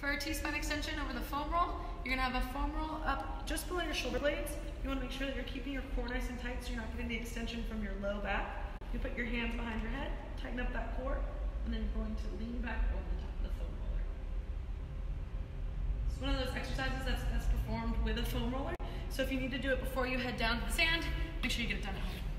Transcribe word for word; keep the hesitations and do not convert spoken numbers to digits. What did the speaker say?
For our T-spine extension over the foam roll, you're gonna have a foam roll up just below your shoulder blades. You wanna make sure that you're keeping your core nice and tight so you're not getting the extension from your low back. You put your hands behind your head, tighten up that core, and then you're going to lean back over the top of the foam roller. It's one of those exercises that's, that's performed with a foam roller. So if you need to do it before you head down to the sand, make sure you get it done at home.